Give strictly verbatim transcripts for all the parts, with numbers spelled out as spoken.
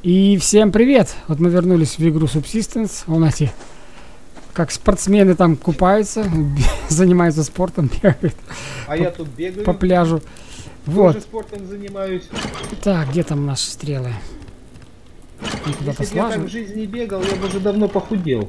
И всем привет! Вот мы вернулись в игру Subsistence. Вон эти, как спортсмены там купаются, занимаются спортом, бегают. А по, я тут бегаю. По пляжу. Тоже вот. спортом занимаюсь. Так, где там наши стрелы? Если бы я так в жизни бегал, я бы уже давно похудел.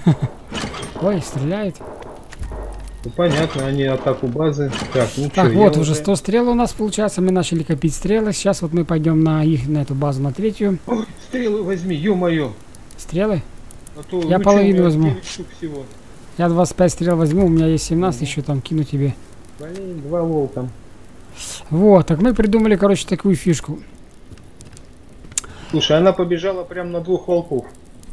Ой, стреляет. Ну, понятно, они атаку базы. Так, ну так чё, вот, уже уже сто стрел у нас получается. Мы начали копить стрелы. Сейчас вот мы пойдем на их, на эту базу, на третью. Ой, стрелы возьми, ё-моё. Стрелы? А то, я ну половину чё, возьму. штук всего. Я двадцать пять стрел возьму, у меня есть семнадцать, угу. Еще там кину тебе. Блин, два волка. Вот, так мы придумали, короче, такую фишку. Слушай, она побежала прям на двух волков.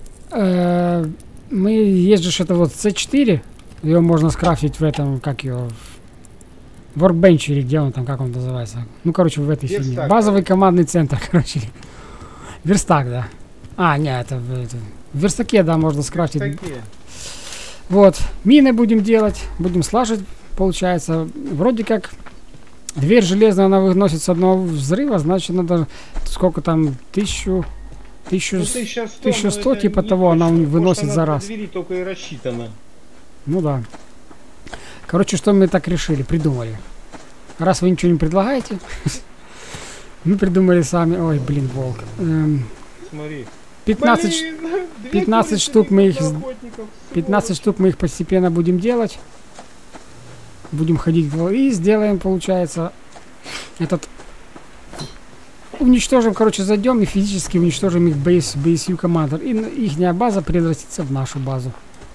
Э -э мы есть же это вот С четыре. Ее можно скрафтить в этом, как ее, в Workbench или где он там, как он называется. Ну, короче, в этой фигне. Базовый командный центр, короче. Верстак, да. А, нет, это, это в верстаке, да, можно скрафтить. Верстаке. Вот, мины будем делать, будем слаживать, получается. Вроде как дверь железная, она выносит с одного взрыва, значит, надо сколько там, тысячу... Тысячу, ну, тысяча сто, тысяча сто типа того, она выносит за раз. Двери только и рассчитана. Ну да. Короче, что мы так решили, придумали. Раз вы ничего не предлагаете, мы придумали сами. Ой, блин, волк. Эм, Смотри. пятнадцать, блин, пятнадцать штук мы их... пятнадцать штук мы их постепенно будем делать. Будем ходить и сделаем, получается, этот... Уничтожим, короче, зайдем и физически уничтожим их бейс, би эс ю командер. И их база превратится в нашу базу.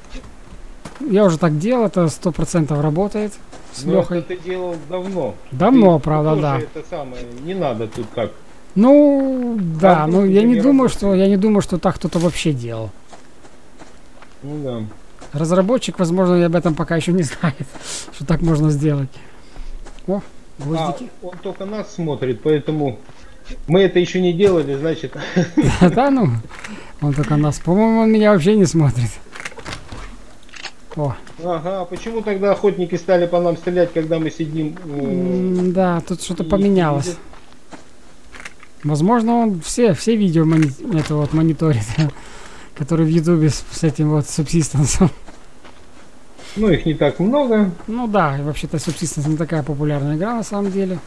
Я уже так делал, это сто процентов работает с Но Лехой. это ты делал давно. Давно, ты, правда, да. Это самое, не надо тут как. Ну, да, а но я не, не думаю, что, я не думаю, что так кто-то вообще делал. Ну да. Разработчик, возможно, об этом пока еще не знает, что так можно сделать. О, гвоздики. А он только нас смотрит, поэтому мы это еще не делали, значит. Да, ну, он только нас. По-моему, он меня вообще не смотрит. О. Ага, а почему тогда охотники стали по нам стрелять, когда мы сидим? Э, да, тут что-то поменялось. Возможно, он все, все видео мони это вот мониторит, которые в Ютубе с, с этим вот Subsistence. Ну, их не так много. Ну да, вообще-то Subsistence не такая популярная игра на самом деле.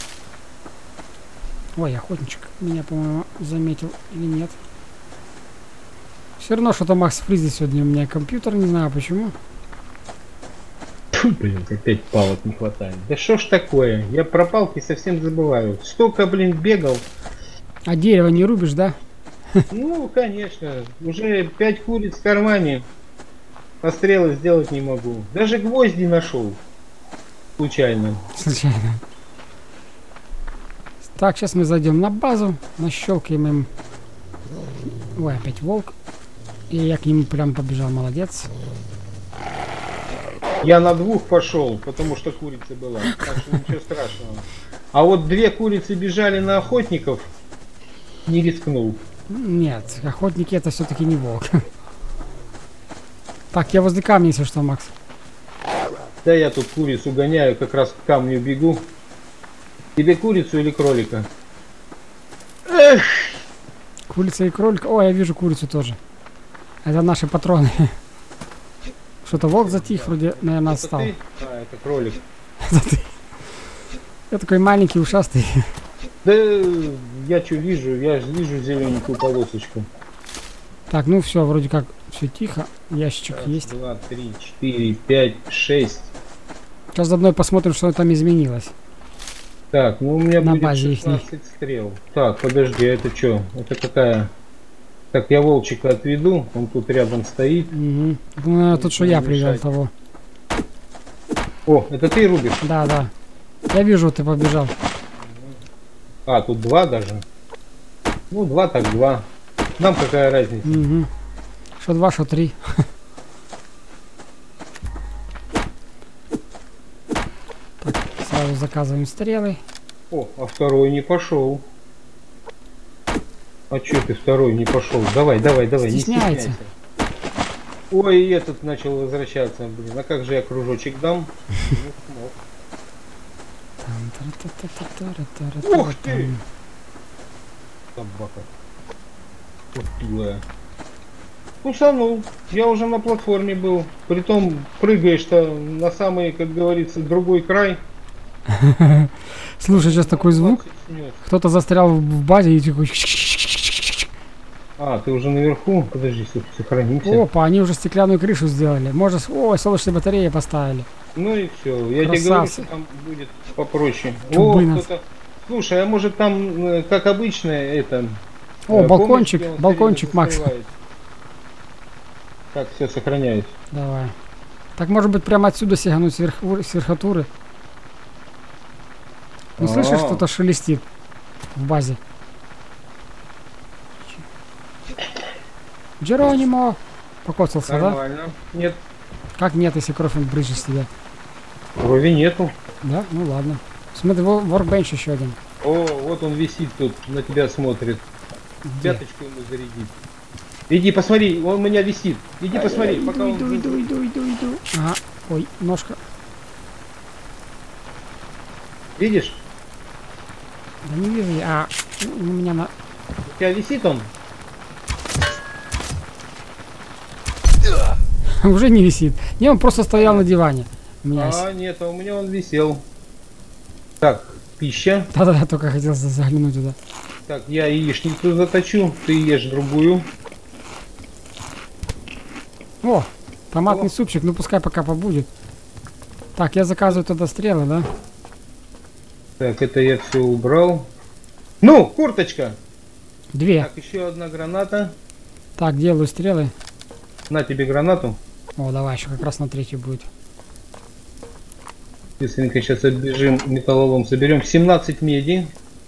Ой, охотничек меня, по-моему, заметил или нет. Все равно что-то Макс Фризи сегодня у меня компьютер, не знаю почему. Фу, блин, опять палок не хватает. Да что ж такое? Я про палки совсем забываю. Столько, блин, бегал. А дерево не рубишь, да? Ну, конечно. Уже пять куриц в кармане. А стрелы сделать не могу. Даже гвозди нашел. Случайно. Случайно. Так, сейчас мы зайдем на базу, нащелкаем им. Ой, опять волк. И я к нему прям побежал, молодец. Я на двух пошел, потому что курица была. Так что ничего страшного. А вот две курицы бежали на охотников. Не рискнул. Нет, охотники это все-таки не волк. Так, я возле камня, если что, Макс. Да я тут курицу гоняю, как раз к камню бегу. Тебе курицу или кролика? Эх! Курица и кролик. О, я вижу курицу тоже. Это наши патроны. Что-то волк затих, вроде, наверное, это отстал. Ты? А, это кролик. Это ты. Я такой маленький, ушастый. Да я что вижу? Я же вижу зелененькую полосочку. Так, ну все, вроде как все тихо. Ящичек Раз, есть. Два, три, четыре, пять, шесть. Сейчас заодно посмотрим, что там изменилось. Так, ну у меня на будет базе шестнадцать их. стрел. Так, подожди, а это что? Это какая? Так, я волчика отведу, он тут рядом стоит. Угу. Ну, тут что я привел того. О, это ты рубишь? Да, да. Я вижу, ты побежал. А, тут два даже. Ну, два так два. Нам какая разница? Угу. Что два, что три. Так, сразу заказываем стрелы. О, а второй не пошел. А че ты второй не пошел? Давай, давай, давай, стесняется. Не стесняйся. Ой, и этот начал возвращаться, блин. А как же я кружочек дам? Ух ты! Собака. Вот тулая. Кусанул. Я уже на платформе был. Притом прыгаешь-то на самый, как говорится, другой край. Слушай, сейчас такой звук. Кто-то застрял в базе и такой... А, ты уже наверху? Подожди, сохранимся. Опа, они уже стеклянную крышу сделали. Можно... Ой, солнечные батареи поставили. Ну и все. Я Красавцы. тебе говорю, что там будет попроще. О, слушай, а может там, как обычно, это... О, балкончик, балкончик, Макс. Как все сохраняет. Давай. Так может быть прямо отсюда сигануть сверх, с верхотуры. Ну слышишь, что-то шелестит в базе. Джеронимо! Покоцался, да? Нормально. Нет. Как нет, если кровь он брызжет себя? Крови нету. Да? Ну ладно. Смотри, воркбенч еще один. О, вот он висит тут, на тебя смотрит. Где? Пяточку ему зарядить. Иди посмотри, он у меня висит. Иди Ай, посмотри, ай, пока иду, он... иду, иду, иду, иду, иду. Ага. Ой, ножка. Видишь? Да не вижу я. А, у меня на... У тебя висит он? Уже не висит. Не, он просто стоял на диване. У меня А, нет, а у меня он висел. Так, пища. Да-да-да, только хотел заглянуть туда. Так, я яичницу заточу, ты ешь другую. О, томатный О. супчик, ну пускай пока побудет. Так, я заказываю тогда стрелы, да? Так, это я все убрал. Ну, курточка. Две. Так, еще одна граната. Так, делаю стрелы. На тебе гранату. О, давай, еще как раз на третью будет. Быстренько сейчас отбежим, металлолом соберем. семнадцать меди.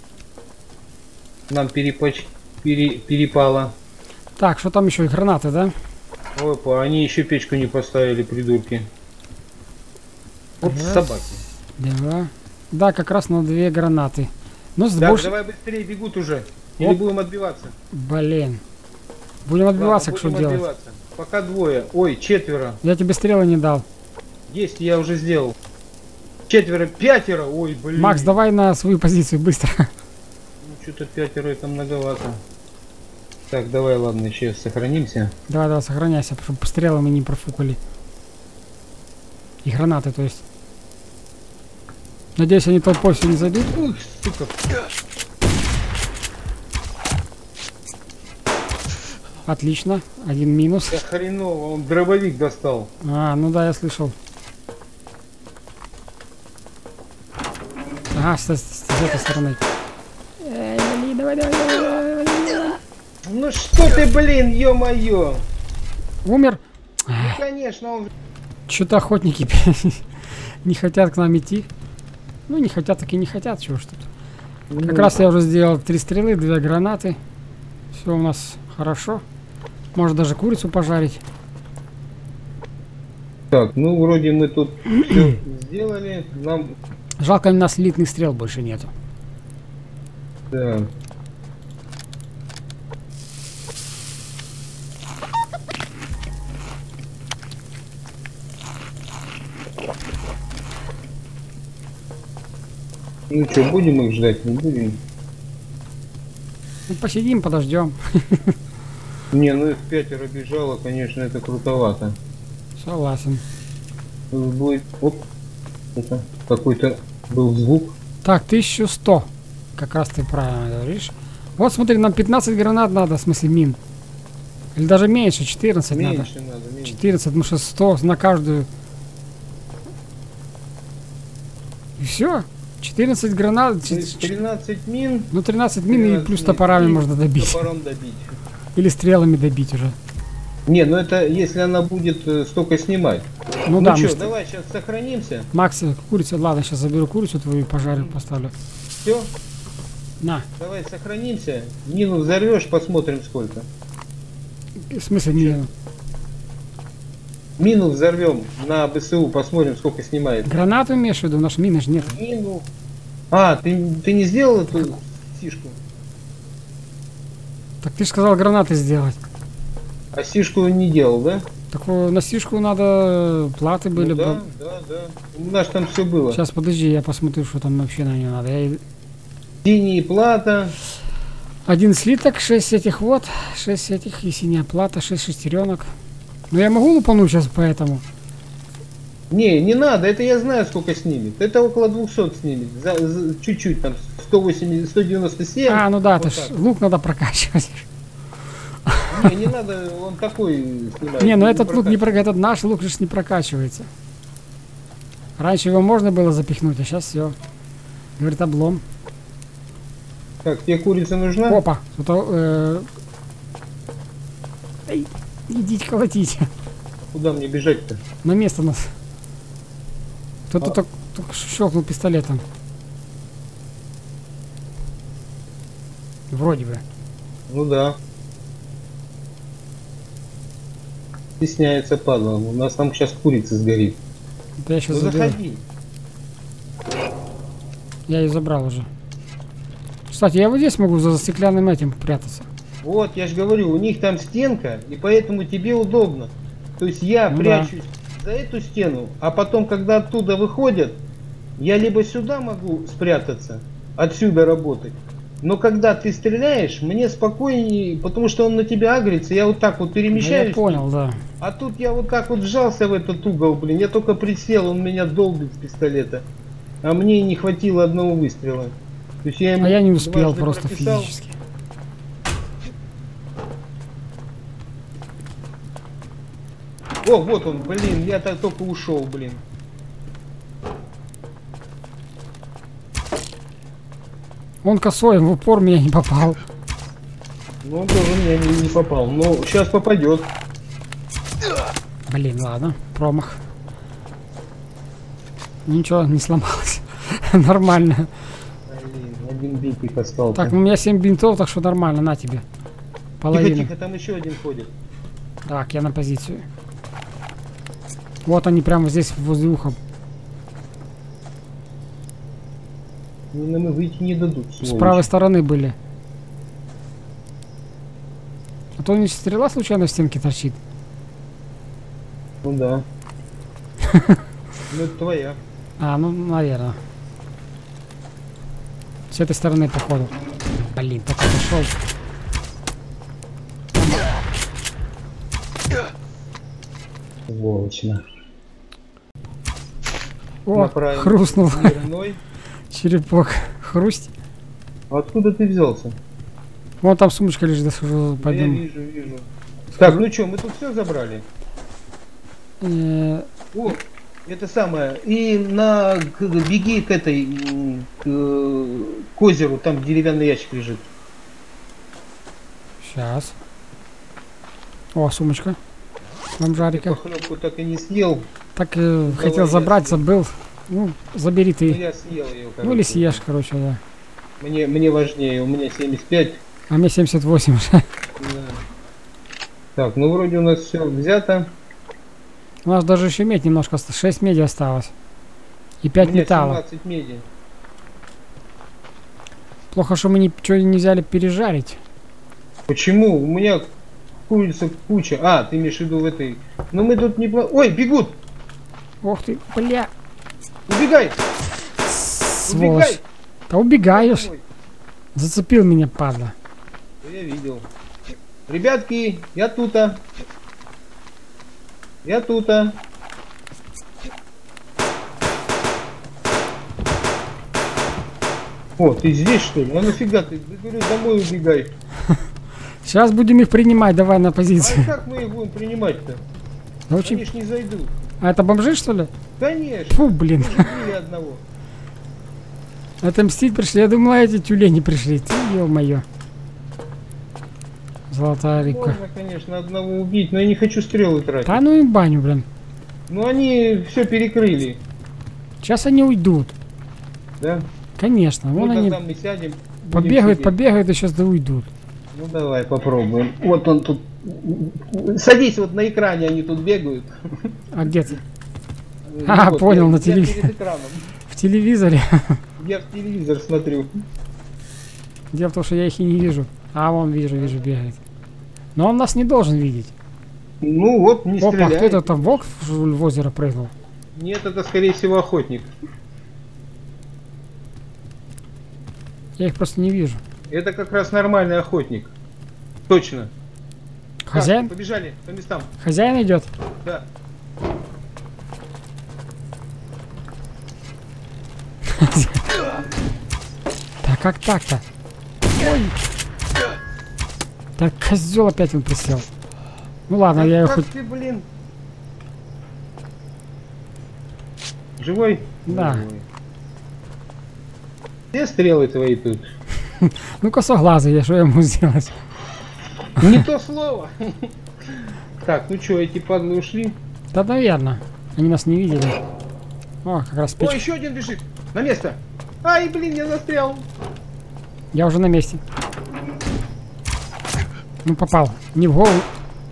Нам перепач... пере... перепало. Так, что там еще? И гранаты, да? Опа, они еще печку не поставили, придурки. Вот Раз, собаки. Два. Да, как раз на две гранаты. Ну, с Так, больше... давай быстрее, бегут уже. Или Оп. будем отбиваться? Блин. Будем отбиваться, Ладно, что будем делать? отбиваться. Пока двое. Ой, четверо. Я тебе стрелы не дал. Есть, я уже сделал. Четверо, пятеро. Ой, блин. Макс, давай на свою позицию, быстро. Ну, что-то пятеро это многовато. Так, давай, ладно, еще сохранимся. Давай, давай, сохраняйся, чтобы стрелы мы не профукали. И гранаты, то есть. Надеюсь, они толпой все не зайдут. Ух, сука. Отлично. Один минус. Да хреново, он дробовик достал. А, ну да, я слышал. Ага, с, с- с этой стороны. Эй, вали, давай, давай, давай, давай, давай. Ну что ты, блин, ё-моё. Умер. Ну, конечно, он... Что-то охотники не хотят к нам идти. Ну, не хотят, так и не хотят. Чего ж тут. Как раз я уже сделал три стрелы, две гранаты. Все у нас хорошо. Может даже курицу пожарить. Так, ну вроде мы тут все сделали. Нам... Жалко, у нас литных стрел больше нету. Да. Ну что, будем их ждать, не будем? Ну, посидим, подождем. Не, ну их пятеро бежало, конечно, это крутовато. Согласен. Будет... Оп. Это какой-то был звук. Так, тысяча сто. Как раз ты правильно говоришь. Вот смотри, нам пятнадцать гранат надо, в смысле мин. Или даже меньше, четырнадцать надо. Меньше надо, меньше. четырнадцать, потому что сто на каждую. И все. четырнадцать гранат. То есть тринадцать мин. Ну тринадцать мин и тринадцать плюс мин. топорами И можно добить. Топором добить. Или стрелами добить уже. Не, ну это если она будет э, столько снимать. Ну, Ну да, мы что, ж- давай сейчас сохранимся. Макс, курицу, ладно, сейчас заберу курицу твою и пожарю, поставлю. Все, На. давай сохранимся. Мину взорвешь, посмотрим сколько. В смысле не... Мину взорвем на БСУ, посмотрим сколько снимает. Гранату имеешь в виду? Наш мины же нет. Мину. А, ты, ты не сделал эту сишку? Так ты же сказал гранаты сделать. А сишку не делал, да? Такую на сишку надо, платы были Ну, да, бы. да, да. У нас там все было. Сейчас подожди, я посмотрю, что там вообще на нее надо. Я... Синяя плата. Один слиток, шесть этих вот, шесть этих и синяя плата, шесть шестеренок. Но я могу лупануть сейчас поэтому. Не, не надо, это я знаю, сколько снимет. Это около двухсот снимет. За, за, чуть-чуть там, сто восемьдесят, сто девяносто семь. А, ну да, вот это ж лук надо прокачивать. Не, не надо, он такой снимает. Не, ну этот лук не прокачивается, этот наш лук лишь не прокачивается. Раньше его можно было запихнуть, а сейчас все. Говорит, облом. Так, тебе курица нужна? Опа, что-то... Э... Эй, идите колотите. Куда мне бежать-то? На место нас. Кто-то А? только, только щелкнул пистолетом. Вроде бы. Ну да. Стесняется, падла. У нас там сейчас курица сгорит. Это я сейчас Ну заберу. заходи. Я ее забрал уже. Кстати, я вот здесь могу за стеклянным этим прятаться. Вот, я же говорю, у них там стенка, и поэтому тебе удобно. То есть я Ну прячусь за эту стену, а потом, когда оттуда выходят, я либо сюда могу спрятаться, отсюда работать. Но когда ты стреляешь, мне спокойнее, потому что он на тебя агрится, я вот так вот перемещаюсь. Ну, я понял, да. А тут я вот так вот вжался в этот угол, блин, я только присел, он меня долбит с пистолета. А мне не хватило одного выстрела. То есть я ему А я не успел дважды просто прописал. физически. О, вот он, блин, я так только ушел, блин. Он косой, в упор меня не попал. Ну, он тоже меня не, не попал. Но сейчас попадет. Блин, ладно, промах. Ничего, не сломалось. Нормально. Блин, один бинтик остался. Так, ну, у меня семь бинтов, так что нормально, на тебе. Половину. Тихо, тихо, там еще один ходит. Так, я на позицию. Вот они прямо здесь возле уха. Ну, нам и выйти не дадут. С сволочи. правой стороны были. А то не стрела случайно в стенке торчит. Ну да. Ну это твоя. А, ну, наверное. С этой стороны, походу. Блин, так отошел. Сволочно. О, Направим хрустнул. дверной. Черепок. Хрусть. А откуда ты взялся? Вон там сумочка лежит, Да я пойдем. вижу, вижу. Так, ну что, мы тут все забрали? Э, О, это самое. И на к- беги к этой м, к, к озеру, там деревянный ящик лежит. Сейчас. О, сумочка. Я Бомжарика. похлебку так и не съел. Так э, Давай хотел я забрать, съем. забыл. Ну, забери Но ты. я съел ее. Ну или съешь, короче, да. Мне, мне важнее, у меня семьдесят пять. А мне семьдесят восемь уже. Да. Так, ну вроде у нас все взято. У нас даже еще медь немножко осталось. шесть меди осталось. И У пять меня металла. семнадцать меди. Плохо, что мы ничего не взяли пережарить. Почему? У меня курица куча. А, ты имеешь в виду в этой. Ну мы тут не... пла- Ой, бегут! Ох ты, бля. Убегай! Сволочь. Убегай! Да убегаешь. Ой, Зацепил меня, падла. да я видел. Ребятки, я тута. Я тута. О, ты здесь что ли? А нафига ты? Я говорю, домой убегай. Сейчас будем их принимать, давай на А позицию. как мы их будем принимать-то? Ну, Они очень... ж не зайдут. А это бомжи, что ли? Конечно. Фу, блин. Мы же убили одного. Это мстить пришли. Я думала, эти тюлени пришли. Ты, ё-моё. Золотая рыбка. Можно, конечно, одного убить, но я не хочу стрелы тратить. Да ну и баню, блин. Ну они все перекрыли, Сейчас они уйдут. да? Конечно. Вон Ну они тогда мы сядем. будем побегают, сидеть. побегают и сейчас да уйдут. Ну давай попробуем. Вот он тут. Садись, вот на экране они тут бегают. А где ты? А, Вот, понял, я- на я телевизоре. перед экраном. В телевизоре. Я в телевизор смотрю. Дело в том, что я их и не вижу. А, вон вижу, вижу, бегает. Но он нас не должен видеть. Ну вот, не Опа, стреляй. кто это там волк в в озеро прыгнул? Нет, это скорее всего охотник. Я их просто не вижу. Это как раз нормальный охотник. Точно. Хозяин? Так, побежали по местам. Хозяин идет? Да. Да как так-то? Ой. Так козел опять он присел. Ну ладно, да я его как хоть... ты, блин? Живой? Да. Живой. Где стрелы твои тут? Ну косоглазый, я что ему сделать? Не то слово. Так, ну что, эти падлы ушли? Да, наверное. Они нас не видели. О, как раз О, печка. еще один бежит. На место. Ай, блин, я застрял. Я уже на месте. Ну попал. Не в голову.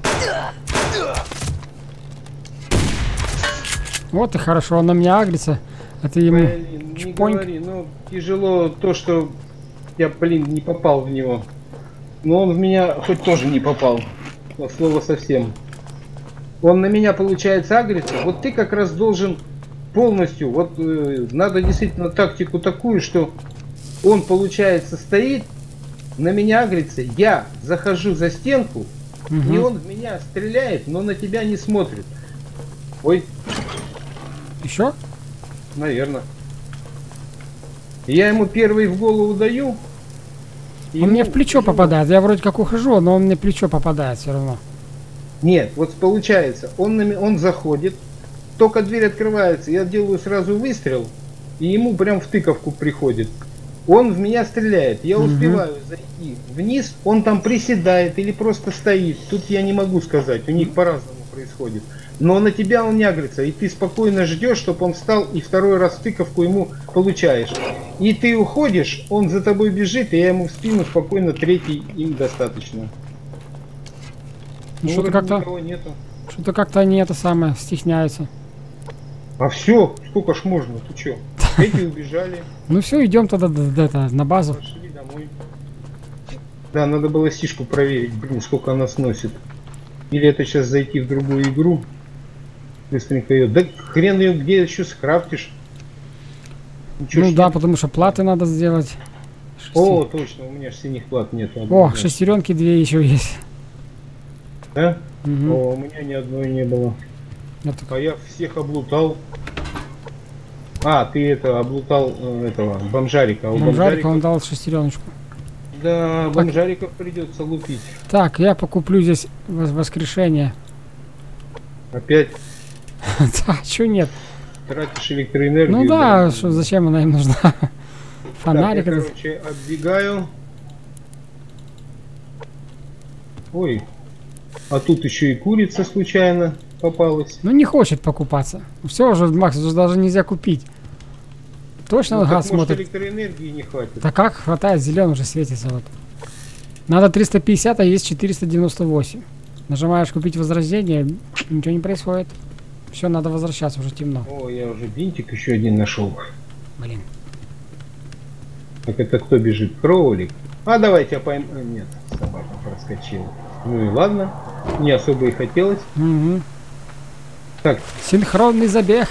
Вот и хорошо, он на меня агрится. А ты ему Блин, не говори, ну тяжело то, что я, блин, не попал в него. Но он в меня хоть тоже не попал. От слова совсем. Он на меня, получается, агрится. Вот ты как раз должен полностью, вот э, надо действительно тактику такую, что он, получается, стоит, на меня агрится, я захожу за стенку, угу. и он в меня стреляет, но на тебя не смотрит. Ой. Еще? Наверное. Я ему первый в голову даю. Он мне в плечо попадает. Я вроде как ухожу, но он мне в плечо попадает все равно. Нет, вот получается, он, на, он заходит, только дверь открывается, я делаю сразу выстрел, и ему прям в тыковку приходит. Он в меня стреляет, я угу. успеваю зайти вниз, он там приседает или просто стоит. Тут я не могу сказать, у них по-разному происходит. Но на тебя он не агрится, и ты спокойно ждешь, чтобы он встал, и второй раз тыковку ему получаешь. И ты уходишь, он за тобой бежит, и я ему в спину спокойно, третий им достаточно. Ну, ну что-то как-то что-то как-то они это самое стесняются. А все, сколько ж можно, ты че? Эти убежали. Ну все, идем тогда на базу. Пошли домой. Да, надо было сишку проверить, блин, сколько она сносит. Или это сейчас зайти в другую игру. Быстренько ее. Да хрен ее где еще скрафтишь. Ничего ну да, нет. Потому что платы надо сделать. Шести. О, точно, у меня же синих плат нет. О, шестеренки две еще есть. Да? Угу. О, у меня ни одной не было. Это... А я всех облутал. А, ты это облутал э, этого бомжарика. А бомжарика, бомжарика он дал шестереночку. Да, так. Бомжариков придется лупить. Так, я покуплю здесь воскрешение. Опять? Да, чё нет? Тратишь электроэнергию. Ну да, что, зачем она им нужна? Фонарик. Так, я, короче, отбегаю. Ой. А тут еще и курица случайно попалась. Ну не хочет покупаться. Все уже, Макс, уже даже нельзя купить. Точно ну, газ так, может, смотрит. Электроэнергии не хватит. Да как хватает, зеленый уже светится вот. Надо триста пятьдесят, а есть четыреста девяносто восемь. Нажимаешь купить возрождение, ничего не происходит. Все, надо возвращаться, уже темно. О, я уже бинтик еще один нашел. Блин. Так это кто бежит? Кроулик. А давайте я пойму. Нет, собака проскочила. Ну и ладно. Не особо и хотелось. Угу. Так. Синхронный забег.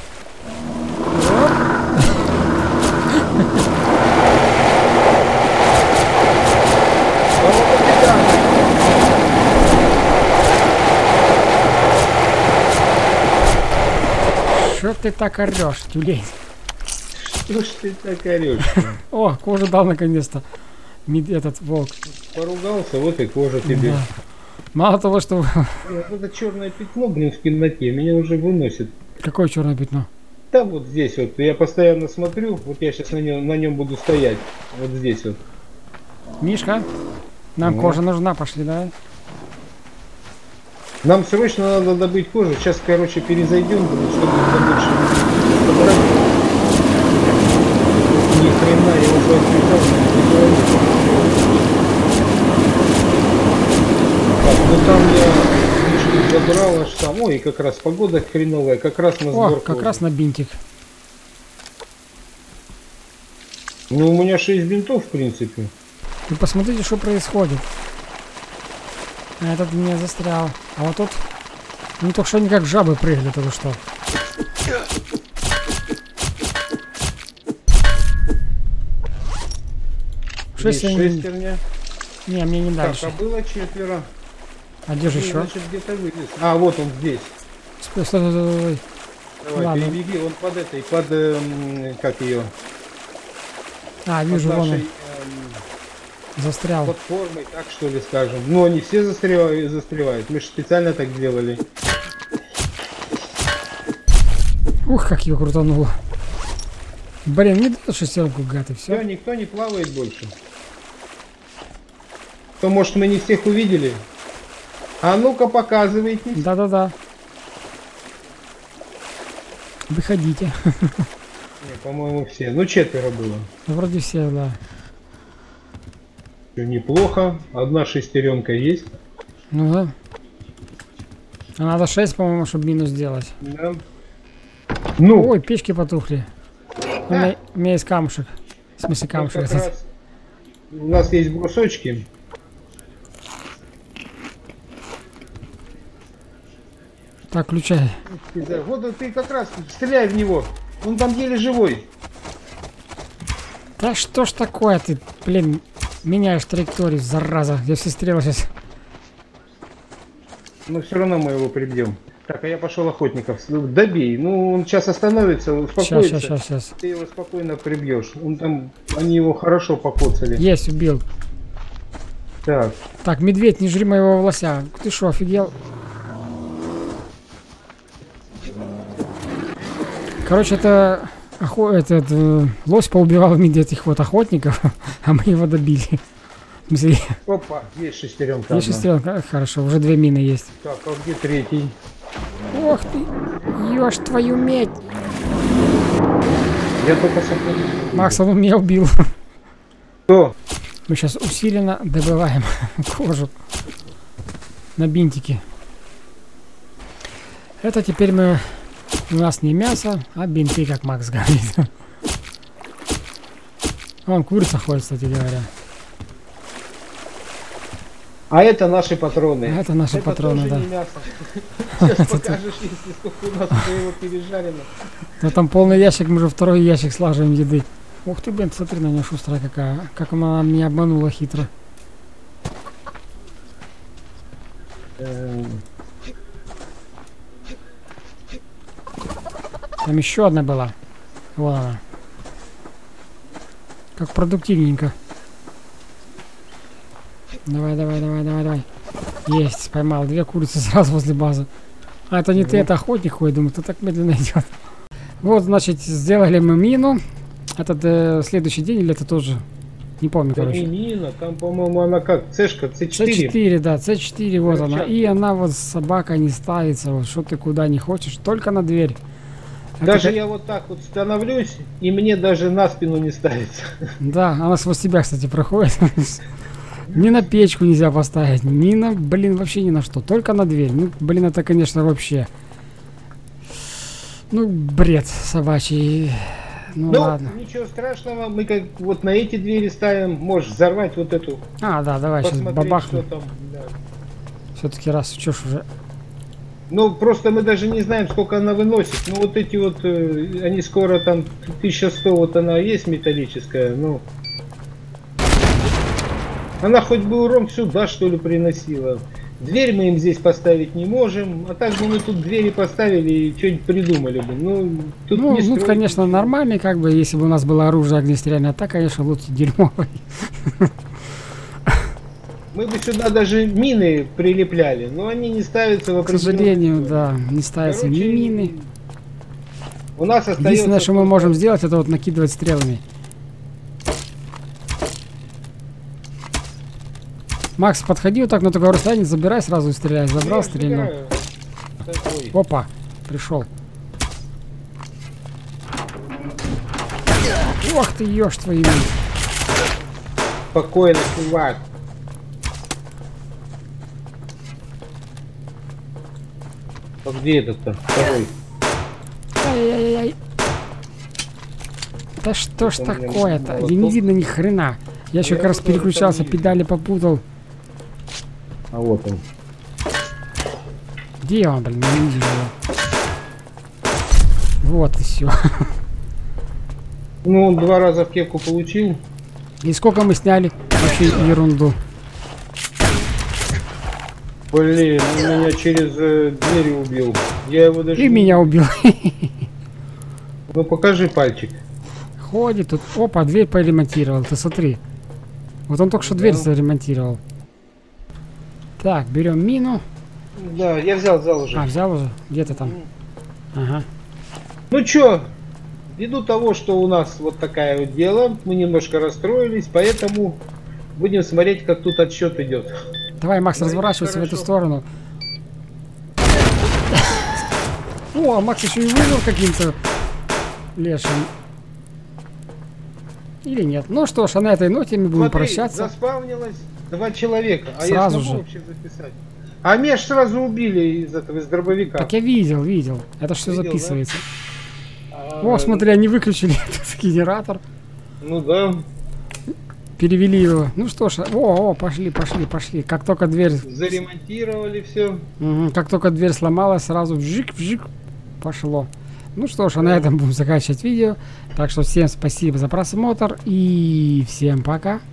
Что ты так орешь, тюлень? Что ж ты так орешь? О, кожу дал наконец-то. Этот волк. Поругался, вот и кожа тебе. Да. Мало того, что... Это черное пятно, блин, в темноте меня уже выносит. Какое черное пятно? Да вот здесь вот. Я постоянно смотрю. Вот я сейчас на нем, на нем буду стоять. Вот здесь вот. Мишка, нам ну. кожа нужна, пошли, давай. Нам срочно надо добыть кожу. Сейчас, короче, перезайдем, чтобы побольше собрать. Ни хрена, я уже отвлекался. Так, ну там я забрал аж там. Ой, как раз погода хреновая, как раз на сбор. О, как кожи. Раз на бинтик. Ну, у меня шесть бинтов, в принципе. Вы посмотрите, что происходит. Этот меня застрял. А вот тут... Ну, только что они как жабы прыгали, только что. Шесть Есть я шестерня. Не... не, мне не Так, дальше. а было четверо. А где же Ну, еще? значит, где-то вылез. А, вот он здесь. Стой, стой, стой, стой. Давай, Ладно. перебеги, он под этой, под, эм, как ее, А, вижу, под вон нашей он. эм, Застрял. платформой, так что ли, скажем. Ну, они все застревают, застревают. Мы же специально так делали. Ух, как ее крутануло. Блин, не дал шестерку, гад, и Все, все. никто не плавает больше. То, может, мы не всех увидели? А ну-ка, показывайте. Да-да-да. Выходите. Не, по-моему, все. Ну, четверо было. Вроде все, да. Всё неплохо. Одна шестеренка есть. Ну да. А надо шесть, по-моему, чтобы минус сделать. Да. Ну, Ой, печки потухли. У меня, у меня есть камушек. В смысле вот камушек как этот. раз у нас есть брусочки. Так, включай. Вот ты как раз стреляй в него. Он там еле живой. Да что ж такое ты, блин, меняешь траекторию, зараза. Я все стрелы сейчас. Но все равно мы его прибьем. Так, а я пошел охотников. Добей. Ну, он сейчас остановится, успокоится. Сейчас, сейчас, сейчас. Ты его спокойно прибьешь. Он там, они его хорошо покоцали. Есть, убил. Так. Так, медведь, не жри моего волося. Ты что, офигел? Короче, это, охо... этот э, лось поубивал этих вот охотников, а мы его добили. В смысле, Опа, есть шестеренка. есть одна. шестеренка? А, хорошо, уже две мины есть. Так, а где третий? Ох ты, ешь твою медь. Я только сохранил. Макс, он меня убил. Кто? Мы сейчас усиленно добываем кожу на бинтики. Это теперь мы... У нас не мясо, а бинты, как Макс говорит. Вон курица ходит, кстати говоря. А это наши патроны. А это наши это патроны, тоже да. не мясо. Сейчас покажешь, если сколько у нас уже его пережарено. Ну там полный ящик, мы уже второй ящик слаживаем еды. Ух ты, блин, смотри на нее шустрая какая. Как она меня обманула хитро. Там еще одна была. Вон она. Как продуктивненько. Давай, давай, давай, давай, давай. Есть, поймал. Две курицы сразу возле базы. А, это не ты, это охотник ходит. Думаю, ты так медленно идет. Вот, значит, сделали мы мину. Этот э, следующий день или это тоже? Не помню, Да короче. не мина, там, по-моему, она как? Цешка, С четыре. С четыре, да, С четыре, вот Короче, она. И она вот, собака, не ставится. Вот, что ты куда не хочешь, только на дверь. Даже Это... я вот так вот становлюсь, и мне даже на спину не ставится. Да, она сквозь тебя, кстати, проходит. Ни на печку нельзя поставить, ни на, блин, вообще ни на что. Только на дверь. Ну, блин, это, конечно, вообще... Ну, бред собачий. Ну, Ну, ладно. ничего страшного, мы как вот на эти двери ставим, можешь взорвать вот эту, А, да, давай сейчас посмотреть, бабахну. что там. Да. Все-таки раз, что ж уже... Ну, просто мы даже не знаем, сколько она выносит. Ну, вот эти вот, э, они скоро там, тысяча сто, вот она есть металлическая, ну... Она хоть бы урон сюда, что ли, приносила. Дверь мы им здесь поставить не можем, а так бы мы тут двери поставили и что-нибудь придумали бы. Ну, тут Ну, не ну строить конечно, ничего. нормальный, как бы, если бы у нас было оружие огнестрельное, а так, конечно, лучше дерьмовый. Мы бы сюда даже мины прилепляли, но они не ставятся в К определенном сожалению, условии. да, не ставятся ни Короче, мины. У нас остается... Единственное, что мы просто- можем сделать, это вот накидывать стрелами. Макс, подходи вот так на такое расстояние, забирай сразу и стреляй. Забрал, Я стрельнул. забираю. Такой. Опа, пришел. Ох ты, ешь твою. Спокойно, чувак. А где этот-то? Второй. Ай-яй-яй. Да что ж Это у меня такое-то? молоток. Я не видно ни хрена. Я еще Я как раз его тоже переключался, там не вижу. педали попутал. А вот он. Где он, блин? Не вижу его. Вот и все. Ну, он два раза в кепку получил. И сколько мы сняли? Вообще ерунду. Блин, он меня через э, дверь убил. Я его даже... И не... меня убил. Ну покажи пальчик. Ходит тут. Опа, дверь поремонтировал. Ты смотри. Вот он только что Да. дверь заремонтировал. Так, берем мину. Да, я взял, взял уже. А, взял уже? Где ты там? Ага. Ну чё, ввиду того, что у нас вот такая вот дело, мы немножко расстроились, поэтому будем смотреть, как тут отсчет идет. Давай, Макс, Давай, разворачивайся в эту хорошо. сторону. О, а Макс еще и вывел каким-то лешим. Или нет? Ну что ж, а на этой ноте мы будем Смотри, прощаться. заспавнилось два человека, а Сразу я смогу же. вообще записать? А меня ж сразу убили из этого, из дробовика. Так я видел, видел. Это все Видел, записывается. А, О, смотри, они выключили этот генератор. Ну да, Перевели его. Ну что ж, о, о, пошли, пошли, пошли. Как только дверь... заремонтировали все. Мгм, как только дверь сломалась, сразу вжик-вжик пошло. Ну что ж, а на этом будем заканчивать видео. Так что всем спасибо за просмотр и всем пока.